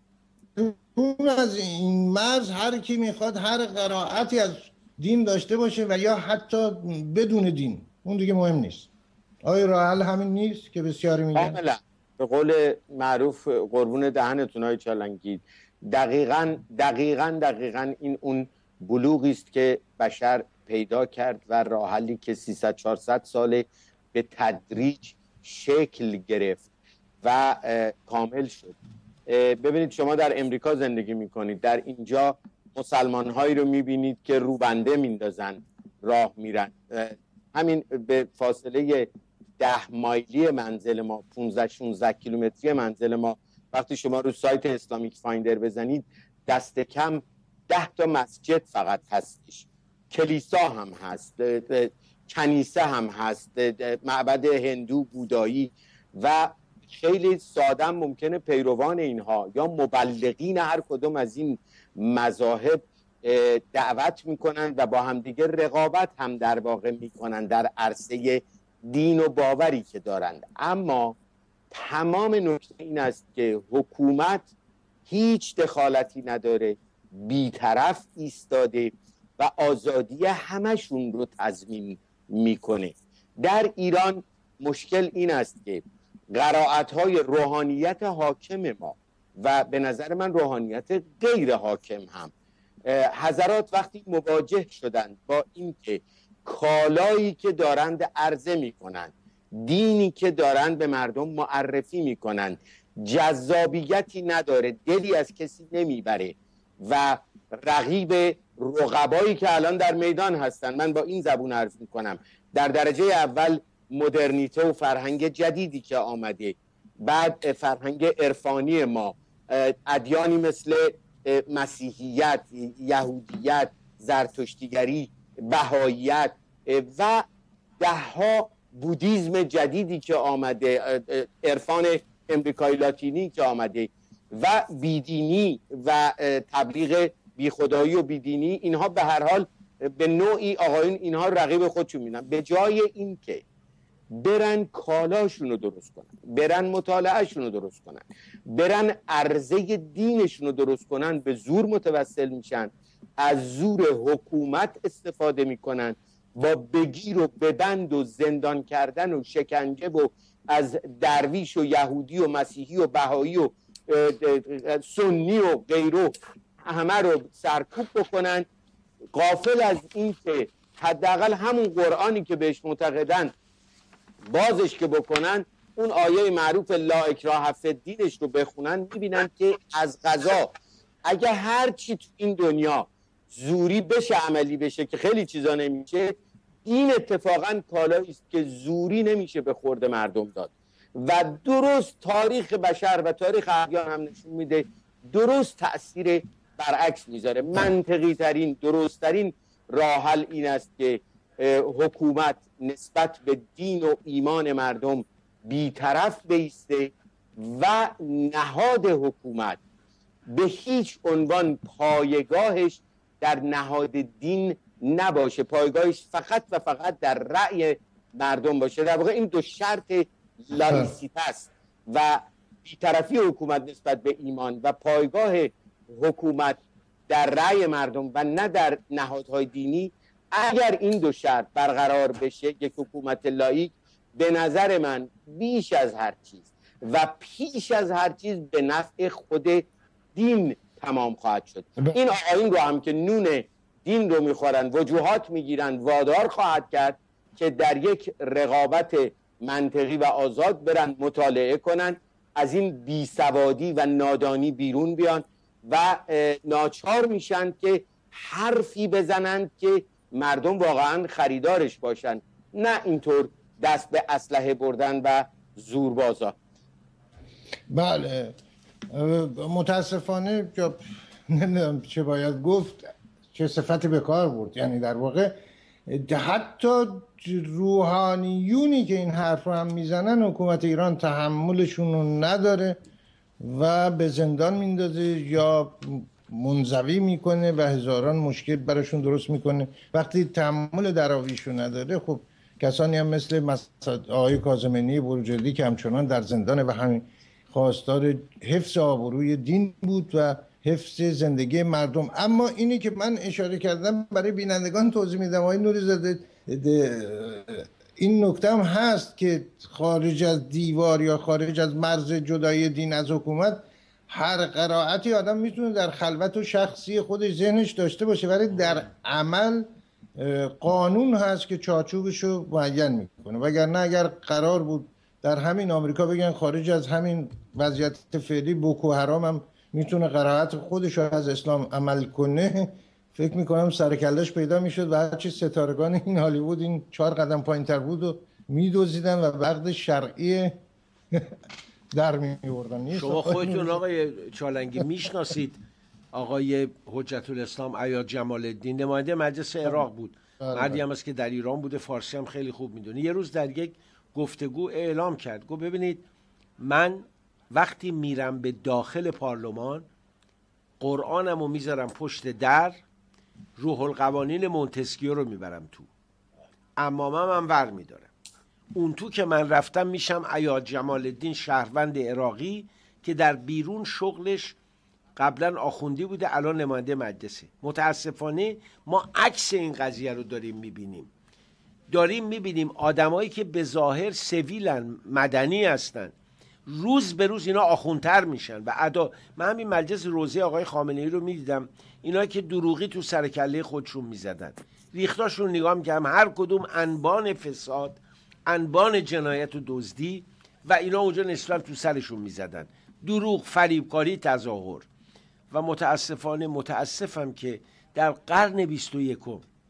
از این مرز هر کی میخواد هر قرائتی از دین داشته باشه و یا حتی بدون دین، اون دیگه مهم نیست. آیا راه حل همین نیست که بسیاری میگن؟ به قول معروف قربون دهنتون های چالنگی، دقیقاً این اون بلوغی است که بشر پیدا کرد و راه حلی که 300-400 سال به تدریج شکل گرفت و کامل شد. ببینید شما در امریکا زندگی میکنید، در اینجا مسلمان هایی رو میبینید که روبنده میندازن راه میرن. همین به فاصله 10 مایلی منزل ما، 15-16 کیلومتری منزل ما، وقتی شما رو سایت اسلامیک فایندر بزنید دست کم 10 تا مسجد فقط هستش، کلیسا هم هست، کنیسه هم هست، معبد هندو، بودایی و خیلی ساده ممکنه پیروان اینها یا مبلغین هر کدوم از این مذاهب دعوت میکنن و با همدیگه رقابت هم در واقع میکنن در عرصه دین و باوری که دارند. اما تمام نکته این است که حکومت هیچ دخالتی نداره، بیطرف ایستاده و آزادی همشون رو تضمین میکنه. در ایران مشکل این است که قرائت‌های روحانیت حاکم ما و به نظر من روحانیت غیر حاکم هم، حضرات وقتی مواجه شدند با این که کالایی که دارند عرضه میکنند، دینی که دارند به مردم معرفی میکنند جذابیتی نداره، دلی از کسی نمیبره و رقیب رقبایی که الان در میدان هستن، من با این زبون عرض میکنم، در درجه اول مدرنیته و فرهنگ جدیدی که آمده، بعد فرهنگ عرفانی ما، ادیانی مثل مسیحیت، یهودیت، زرتشتیگری، بهاییت و دهها بودیزم جدیدی که آمده، عرفان امریکای لاتینی که آمده و بیدینی و تبلیغ بیخدایی و بیدینی، اینها به هر حال به نوعی آقایون اینها رقیب خودشون میدن. به جای این که برن کالاشون رو درست کنن، برن مطالعهشون رو درست کنن، برن عرضه دینشون رو درست کنن، به زور متوسل میشن، از زور حکومت استفاده میکنن، با بگیر و ببند و زندان کردن و شکنجه و از درویش و یهودی و مسیحی و بهایی و سنی و غیره همه رو سرکوب بکنن، غافل از این که حداقل همون قرآنی که بهش معتقدن بازش که بکنن، اون آیه معروف لا اکراه فی الدینش رو بخونن، میبینن که از قضا اگه هر چی تو این دنیا زوری بشه عملی بشه که خیلی چیزا نمیشه، این اتفاقا کالایی است که زوری نمیشه به خورد مردم داد و درست تاریخ بشر و تاریخ ادیان هم نشون میده درست تأثیر برعکس میذاره. منطقی ترین درست ترین راه حل این است که حکومت نسبت به دین و ایمان مردم بیطرف بیسته و نهاد حکومت به هیچ عنوان پایگاهش در نهاد دین نباشه، پایگاهش فقط و فقط در رأی مردم باشه. در واقع این دو شرط لایسیته است و بیطرفی حکومت نسبت به ایمان و پایگاه حکومت در رأی مردم و نه در نهادهای دینی، اگر این دو شرط برقرار بشه، یک حکومت لاییک به نظر من بیش از هر چیز و پیش از هر چیز به نفع خود دین تمام خواهد شد. این آیین رو هم که نون دین رو میخورن، وجوهات میگیرن، وادار خواهد کرد که در یک رقابت منطقی و آزاد برن مطالعه کنن، از این بیسوادی و نادانی بیرون بیان و ناچار میشن که حرفی بزنند که مردم واقعا خریدارش باشن، نه اینطور دست به اسلحه بردن و زوربازا. بله متاسفانه نمیدونم چه باید گفت، چه صفتی به کار برد. یعنی در واقع حتی روحانیونی که این حرف رو هم میزنن حکومت ایران تحملشون رو نداره و به زندان میندازه یا منزوی میکنه و هزاران مشکل براشون درست میکنه. وقتی تحمل دراویشو نداره، خب کسانی هم مثل آقای کاظمی بروجردی که همچنان در زندان و همین خواستار حفظ آبروی دین بود و حفظ زندگی مردم. اما اینی که من اشاره کردم برای بینندگان توضیح میدم، آقای نوری‌زاده، این نکته هم هست که خارج از دیوار یا خارج از مرز جدای دین از حکومت هر قرائتی آدم میتونه در خلوت و شخصی خودش ذهنش داشته باشه، ولی در عمل قانون هست که چارچوبش رو معین میکنه. وگرنه اگر قرار بود در همین آمریکا بگن خارج از همین وضعیت فعلی بوکو حرام هم میتونه قرائت خودش رو از اسلام عمل کنه، فکر میکنم سرکلش پیدا میشد و هرچی ستارگان این هالیوود این 4 قدم پایین تر بود و میدوزیدن و عقد شرعی در میوردن. شما خودتون آقای چالنگی میشناسید آقای حجت الاسلام عیاد جمال الدین، نماینده مجلس عراق بود، مردی هم است که در ایران بوده، فارسی هم خیلی خوب میدونه. یه روز در یک گفتگو اعلام کرد، گفت ببینید من وقتی میرم به داخل پارلمان قرآنم رو میذارم پشت در، روح القوانین مونتسکیو رو میبرم تو، امامم هم ور میدارم. اون تو که من رفتم میشم عیاد جمال الدین شهروند عراقی که در بیرون شغلش قبلا آخوندی بوده الان نماینده مجلسه. متاسفانه ما عکس این قضیه رو داریم میبینیم آدمایی که به ظاهر سویلن، مدنی هستن، روز به روز اینا آخوندتر میشن و من همین مجلس روزه آقای خامنه‌ای رو میدیدم، اینا که دروغی تو سر کله خودشون میزدن، ریختاشون نگاه میکردم، هر کدوم انبان فساد، انبان جنایت و دزدی و اینا اونجا نسبت تو سرشون میزدن، دروغ، فریبکاری، تظاهر. و متاسفم که در قرن 21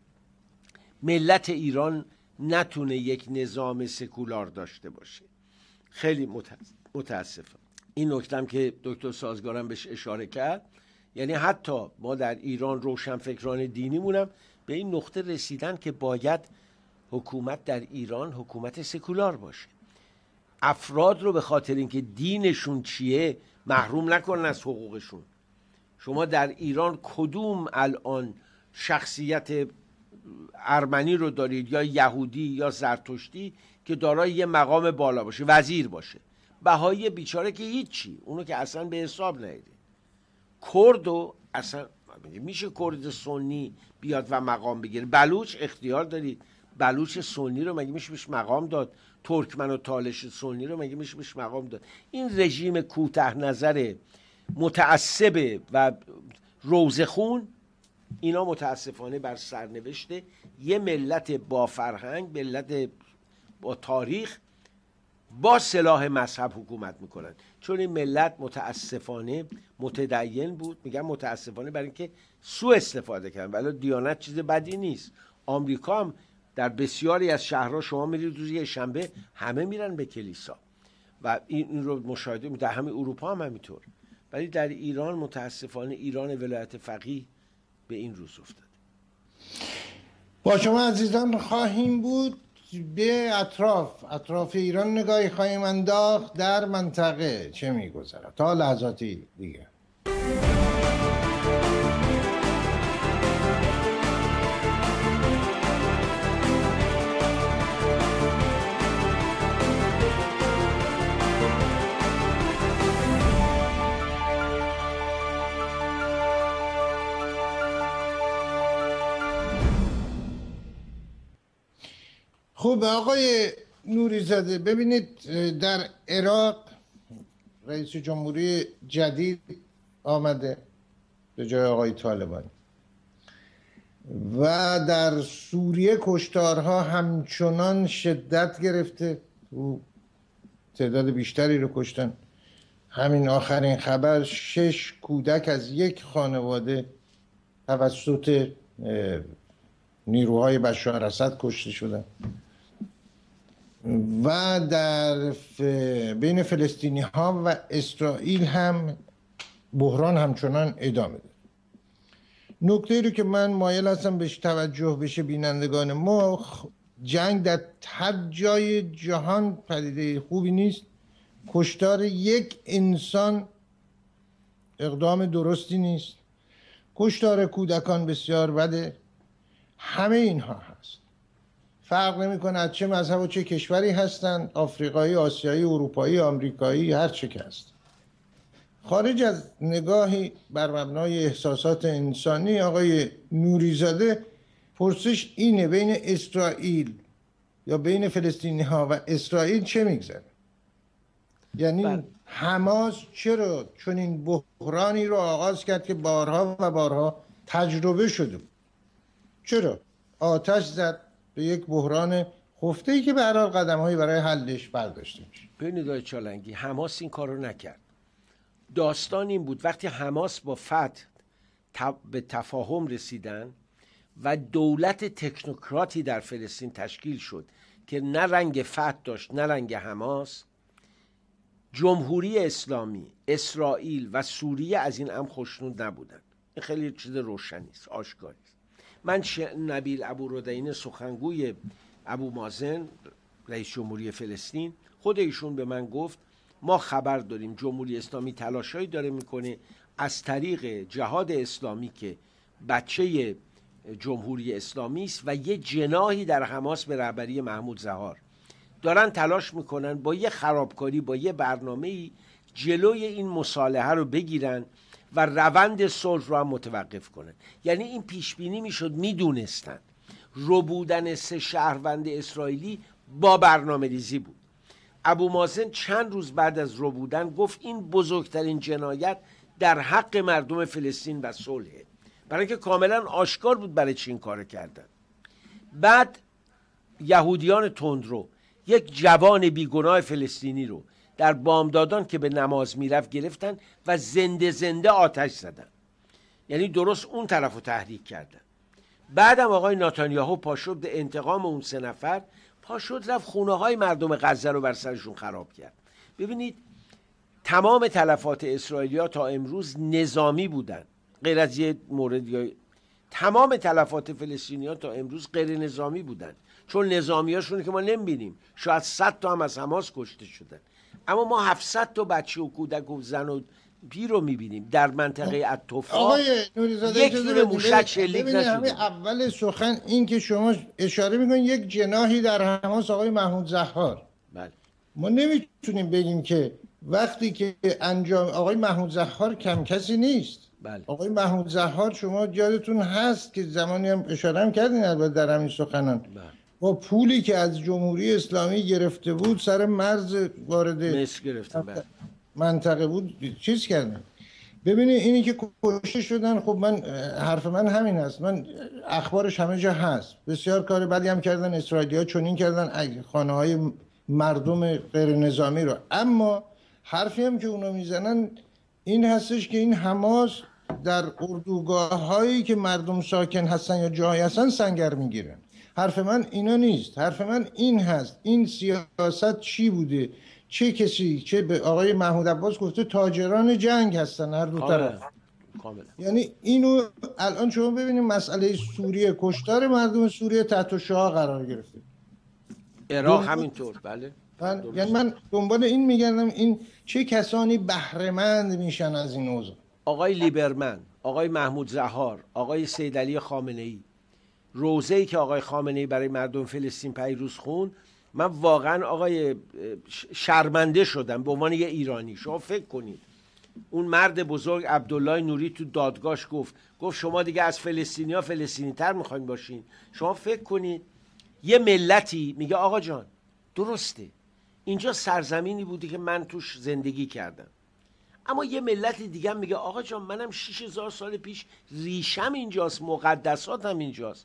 ملت ایران نتونه یک نظام سکولار داشته باشه. خیلی متاسفم. این نکتم که دکتر سازگارم بهش اشاره کرد، یعنی حتی ما در ایران روشنفکران دینیمونم به این نقطه رسیدن که باید حکومت در ایران حکومت سکولار باشه، افراد رو به خاطر اینکه دینشون چیه محروم نکنن از حقوقشون. شما در ایران کدوم الان شخصیت ارمنی رو دارید یا یهودی یا زرتشتی که دارای یه مقام بالا باشه، وزیر باشه؟ بهایی بیچاره که هیچی، اونو که اصلا به حساب نیده. کردو اصلا میشه کرد سنی بیاد و مقام بگیره؟ بلوچ اختیار دارید، بلوچ سنی رو مگه میشه بهش مقام داد؟ ترکمن و تالش سنی رو مگه میشه بهش مقام داد؟ این رژیم کوته نظر متعصب و روزخون، اینا متاسفانه بر سرنوشته یه ملت با فرهنگ، ملت با تاریخ، با سلاح مذهب حکومت میکنن. چون این ملت متاسفانه متدین بود، میگم متاسفانه برای اینکه سوء استفاده کردن. ولی دیانت چیز بدی نیست. آمریکا هم در بسیاری از شهرها شما میرید روز یه شنبه همه میرن به کلیسا و این رو مشاهده در همه اروپا هم همینطور. ولی در ایران متاسفانه ایران ولایت فقیه به این روز افتاد. با شما عزیزان خواهیم بود، به اطراف ایران نگاهی خواهیم انداخت، در منطقه چه میگذرد تا لحظاتی دیگه. خب آقای نوری زاده، ببینید در عراق رئیس جمهوری جدید آمده به جای آقای طالبانی و در سوریه کشتارها همچنان شدت گرفته، او تعداد بیشتری رو کشتن. همین آخرین خبر 6 کودک از یک خانواده توسط نیروهای بشار اسد کشته شدن و در بین فلسطینی ها و اسرائیل هم بحران همچنان ادامه داره. نکته رو که من مایل هستم بهش توجه بشه بینندگان ما، جنگ در هر جای جهان پدیده خوبی نیست. کشتار یک انسان اقدام درستی نیست. کشتار کودکان بسیار بده. همه اینها هست، فرق نمیکنه از چه مذهب و چه کشوری هستند، آفریقایی، آسیایی، اروپایی، آمریکایی، هر چه که هست. خارج از نگاهی بر مبنای احساسات انسانی، آقای نوری زاده، پرسش اینه بین اسرائیل یا بین فلسطینی ها و اسرائیل چه میگذره؟ یعنی حماس چرا چون این بحرانی رو آغاز کرد که بارها و بارها تجربه شده؟ چرا آتش زد به یک بحران خفته‌ای که به هر حال قدم‌هایی برای حلش برداشته میشه؟ ببینید آقای چالنگی، حماس این کارو نکرد. داستان این بود وقتی حماس با فتح به تفاهم رسیدن و دولت تکنوکراتی در فلسطین تشکیل شد که نه رنگ فتح داشت نه رنگ حماس، جمهوری اسلامی، اسرائیل و سوریه از این امر خوشنود نبودن. این خیلی چیز روشنی است، آشکاری است. من نبیل ابورودین سخنگوی ابو مازن رئیس جمهوری فلسطین، خود ایشون به من گفت ما خبر داریم جمهوری اسلامی تلاشایی داره میکنه از طریق جهاد اسلامی که بچه جمهوری اسلامی است و یه جناحی در حماس به رهبری محمود ظاهر دارن تلاش میکنن با یه خرابکاری، با یه برنامه‌ای جلوی این مصالحه رو بگیرن و روند صلح رو هم متوقف کنن. یعنی این پیش بینی میشد، میدونستن ربودن 3 شهروند اسرائیلی با برنامه‌ریزی بود. ابو مازن چند روز بعد از ربودن گفت این بزرگترین جنایت در حق مردم فلسطین و صلحه، برای اینکه کاملا آشکار بود برای چی این کارو کردن. بعد یهودیان تندرو یک جوان بیگناه فلسطینی رو در بامدادان که به نماز میرفت گرفتن و زنده زنده آتش زدن، یعنی درست اون طرف رو تحریک کردن. بعدم آقای نتانیاهو پاشد به انتقام اون 3 نفر، پاشد رفت خونه های مردم غزه رو بر سرشون خراب کرد. ببینید تمام تلفات اسرائیلیا تا امروز نظامی بودن، غیر از یه مورد، یا تمام تلفات فلسطینیان تا امروز غیر نظامی بودن، چون نظامیاشون که ما نمیبینیم. شاید 100 تا هم از حماس کشته شدن، اما ما 700 تا بچه و کودک و زن و پیر رو میبینیم در منطقه الطفا. یک دونه موشک شلیک نشده. همین اول سخن این که شما اشاره میکنید یک جناحی در حماس آقای محمود ظاهر، بله. ما نمیتونیم بگیم که وقتی که انجام آقای محمود ظاهر کم کسی نیست. بله. آقای محمود ظاهر شما یادتون هست که زمانی هم اشاره هم کردین البته در همین سخنان، با پولی که از جمهوری اسلامی گرفته بود سر مرز وارد مصر گرفتن منطقه بود چیز کردن. ببینید اینی که کشته شدن، خب من حرف من همین هست، من اخبارش همه جا هست، بسیار کار بدی هم کردن اسرائیلی‌ها، چنین کردن خانه‌های مردم غیر نظامی رو. اما حرفی هم که اونا میزنن این هستش که این حماس در اردوگاه‌هایی که مردم ساکن هستن یا جایی هستن سنگر میگیرن. حرف من اینا نیست، حرف من این هست این سیاست چی بوده؟ چه کسی، چه به آقای محمود عباس گفته تاجران جنگ هستن هر دو طرف. کاملا. یعنی اینو الان شما ببینید مسئله سوریه، کشتار مردم سوریه تحت شعاع قرار گرفته، عراق همینطور. بله. یعنی من دنبال این میگردم این چه کسانی بهره‌مند میشن از این اوضاع. آقای لیبرمن، آقای محمود ظاهر، آقای سید علی خامنه‌ای، روزه‌ای که آقای خامنه‌ای برای مردم فلسطین پیروز خوند، من واقعا آقای شرمنده شدم به عنوان یه ایرانی. شما فکر کنید اون مرد بزرگ عبدالله نوری تو دادگاهش گفت شما دیگه از فلسطینی‌ها فلسطینی‌تر می‌خواید باشین. شما فکر کنید یه ملتی میگه آقا جان درسته اینجا سرزمینی بودی که من توش زندگی کردم، اما یه ملت دیگه میگه آقا جان منم 6000 سال پیش ریشم اینجاست، مقدساتم اینجاست.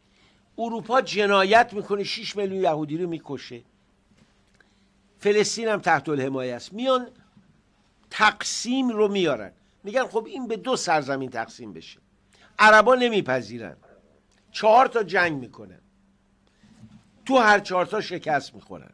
اروپا جنایت میکنه، 6 میلیون یهودی رو میکشه، فلسطین هم تحت الحمایه است. میان تقسیم رو میارن، میگن خب این به 2 سرزمین تقسیم بشه. عربا نمیپذیرن، 4 تا جنگ میکنن، تو هر 4 تا شکست میخورن.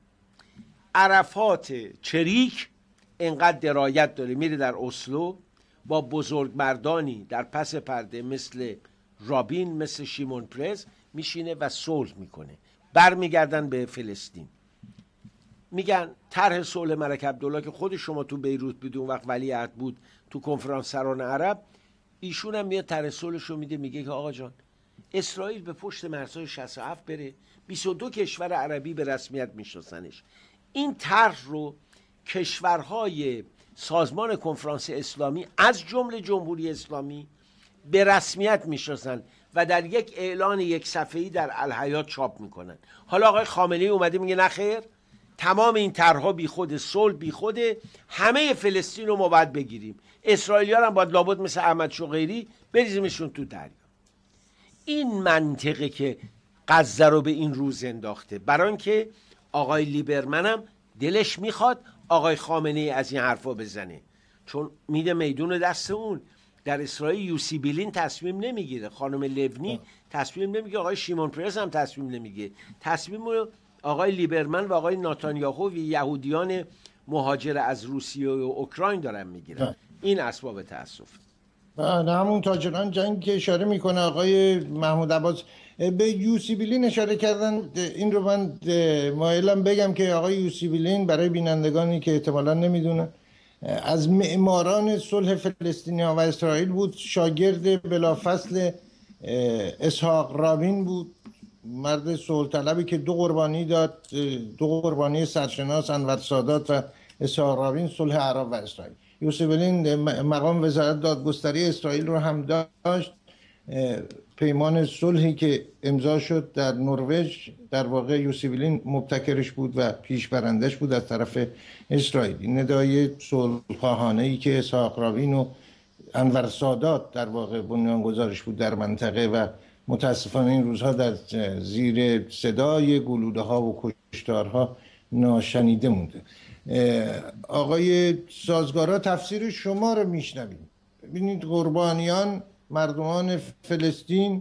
عرفات چریک انقدر درایت داره، میره در اسلو با بزرگمردانی در پس پرده مثل رابین، مثل شیمون پرز میشینه و صلح میکنه. برمیگردن به فلسطین، میگن طرح صلح ملک عبدالله که خود شما تو بیروت بدون وقت ولیعهد بود تو کنفرانس سران عرب، ایشون هم میاد طرح صلحش رو میده، میگه که آقا جان اسرائیل به پشت مرزهای 67 بره، 22 کشور عربی به رسمیت میشناسنش. این طرح رو کشورهای سازمان کنفرانس اسلامی از جمله جمهوری اسلامی به رسمیت میشناسن و در یک اعلان یک صفحه‌ای در الحیات چاپ میکنن. حالا آقای خامنه‌ای اومده میگه نخیر، تمام این طرح‌ها بیخود، صلح بیخوده، همه فلسطین رو ما باید بگیریم، اسرائیلی‌ها هم باید لابد مثل احمد شقیری بریزیمشون تو دریا. این منطقه که غزه رو به این روز انداخته، برای اینکه آقای لیبرمن هم دلش میخواد آقای خامنه‌ای از این حرفا بزنه، چون میده میدون دست اون. در اسرائیل یوسی بیلین تصمیم نمیگیره، خانم لونی تصمیم نمیگیره، آقای شیمون پرس هم تصمیم نمیگیره، تصمیم آقای لیبرمن و آقای ناتانیاهو و یهودیان مهاجر از روسیه و اوکراین دارن میگیرن. این اسباب تاسف. بله، همون تاجران جنگ که اشاره میکنه آقای محمود عباس، به یوسی بیلین اشاره کردن. این رو من مایلم بگم که آقای یوسی بیلین، برای بینندگانی که احتمالا نمیدونن، از معماران صلح فلسطینی ها و اسرائیل بود، شاگرد بلافصل اسحاق رابین بود، مرد صلح طلبی که دو قربانی داد، دو قربانی سرشناس، انور سادات و اسحاق رابین، صلح عرب و اسرائیل. یوسی بیلین مقام وزارت دادگستری اسرائیل رو هم داشت. پیمان صلحی که امضا شد در نروژ، در واقع یوسی بیلین مبتکرش بود و پیشبرندش بود از طرف اسرائیل. این ندای صلح‌خواهانه‌ای که اسحاق رابین و انور سادات در واقع بنیانگذارش بود در منطقه و متاسفانه این روزها در زیر صدای گلوله ها و کشتارها ناشنیده مونده. آقای سازگارا، تفسیر شما رو میشنویم. ببینید، قربانیان مردمان فلسطین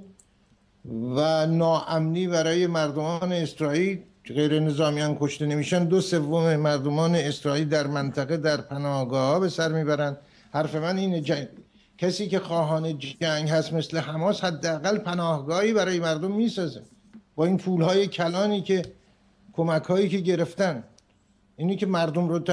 و ناامنی برای مردمان اسرائیل، غیر نظامیان کشته نمیشن، 2/3 مردمان اسرائیل در منطقه در پناهگاه ها به سر میبرن. حرف من اینه، کسی که خواهان جنگ هست مثل حماس حداقل پناهگاهی برای مردم میسازه. با این پولهای کلانی که، کمک‌هایی که گرفتن، اینی که مردم رو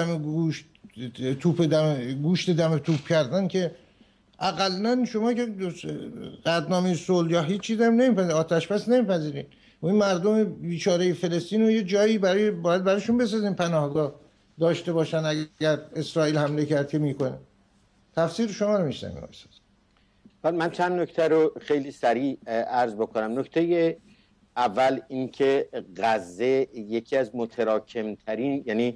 گوشت دم توپ کردن، که اقلن شما که قطعنامه صلح یا هیچ هم نمیپذیرید، آتش بس نمیپذیرید، و این مردم بیچاره فلسطین رو یه جایی باید برایشون بسازیم پناهگاه داشته باشن اگر اسرائیل حمله کرد که میکنه. تفسیر شما رو میشنم. من چند نکته رو خیلی سریع عرض بکنم. نکته اول این که غزه یکی از متراکمترین، یعنی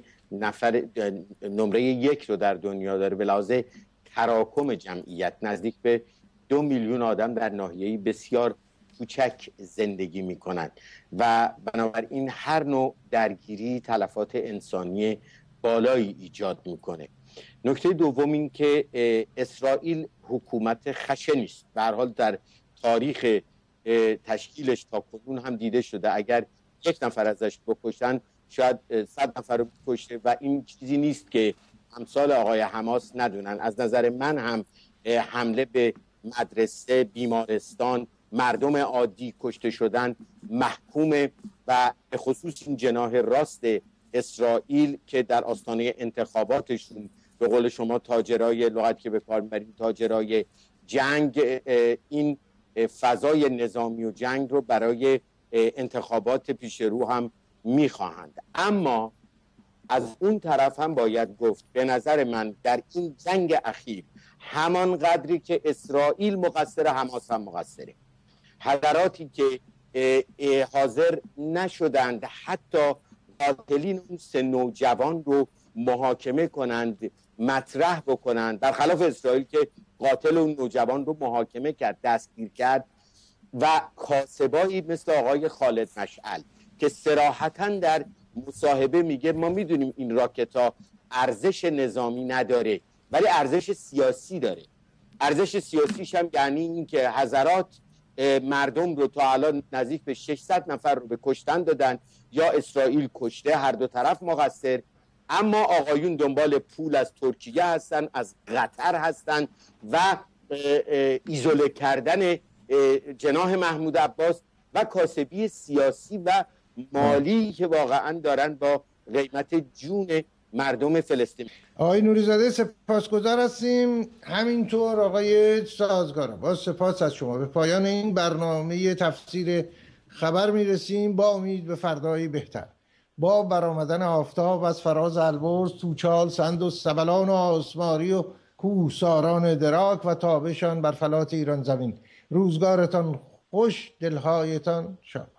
نمره 1 رو در دنیا داره به لحاظ تراکم جمعیت. نزدیک به 2 میلیون آدم در ناحیه‌ای بسیار کوچک زندگی میکنند و بنابراین هر نوع درگیری تلفات انسانی بالایی ایجاد میکنه. نکته دوم این که اسرائیل حکومت خشنی است. به هر حال در تاریخ تشکیلش تا کنون هم دیده شده اگر 1 نفر ازش بکشن شاید 100 نفر رو بکشه و این چیزی نیست که امثال آقای حماس ندونن. از نظر من هم حمله به مدرسه، بیمارستان، مردم عادی کشته شدن محکومه و به خصوص این جناح راست اسرائیل که در آستانه انتخاباتشون به قول شما تاجرای، لغت که به کار میبریم، تاجرای جنگ، این فضای نظامی و جنگ رو برای انتخابات پیش رو هم میخواهند. اما از اون طرف هم باید گفت به نظر من در این جنگ اخیر همان قدری که اسرائیل مقصر، حماس هم مقصره. حضراتی که حاضر نشدند حتی قاتلین اون 3 نوجوان رو محاکمه کنند، مطرح بکنند، برخلاف اسرائیل که قاتل اون نوجوان رو محاکمه کرد، دستگیر کرد، و کاسبایی مثل آقای خالد مشعل که صراحتاً در مصاحبه میگه ما میدونیم این راکت‌ها ارزش نظامی نداره ولی ارزش سیاسی داره. ارزش سیاسیش هم یعنی این که حضرات مردم رو تا الان نزدیک به 600 نفر رو به کشتن دادن یا اسرائیل کشته، هر دو طرف مقصر. اما آقایون دنبال پول از ترکیه هستن، از قطر هستن و ایزوله کردن جناح محمود عباس و کاسبی سیاسی و مالی که واقعا دارن با قیمت جون مردم فلسطین. آقای نوری‌زاده سپاسگزار هستیم، همینطور آقای سازگارا با سپاس از شما. به پایان این برنامه تفسیر خبر میرسیم با امید به فردایی بهتر. با برآمدن آفتاب از فراز البرز، توچال، سند و سبلان و آسماری و کوهساران دراک و تابشان بر فلات ایران زمین، روزگارتان خوش دلهایتان شاد.